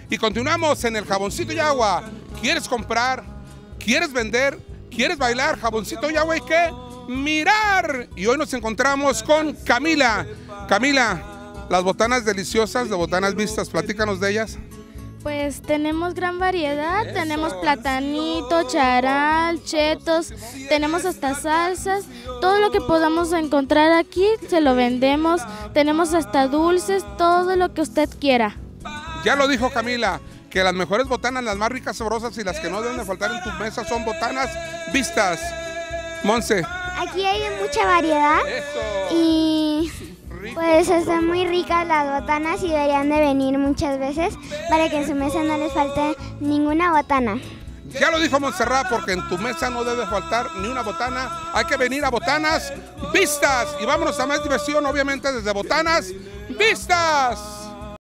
Y continuamos en el Jaboncito y Agua. ¿Quieres comprar? ¿Quieres vender? ¿Quieres bailar? Jaboncito y Agua hay que mirar. Y hoy nos encontramos con Camila. Camila, las botanas deliciosas de Botanas Vistas, platícanos de ellas. Pues tenemos gran variedad, tenemos platanito, charal, chetos, tenemos hasta salsas, todo lo que podamos encontrar aquí se lo vendemos, tenemos hasta dulces, todo lo que usted quiera. Ya lo dijo Camila, que las mejores botanas, las más ricas, sabrosas y las que no deben de faltar en tu mesa son Botanas Vistas. Monse. Aquí hay mucha variedad. Eso. Y Rico, pues sabroso. están muy ricas las botanas y deberían de venir muchas veces para que en su mesa no les falte ninguna botana. Ya lo dijo Montserrat, porque en tu mesa no debe faltar ni una botana. Hay que venir a Botanas Vistas. Y vámonos a más diversión, obviamente, desde Botanas Vistas.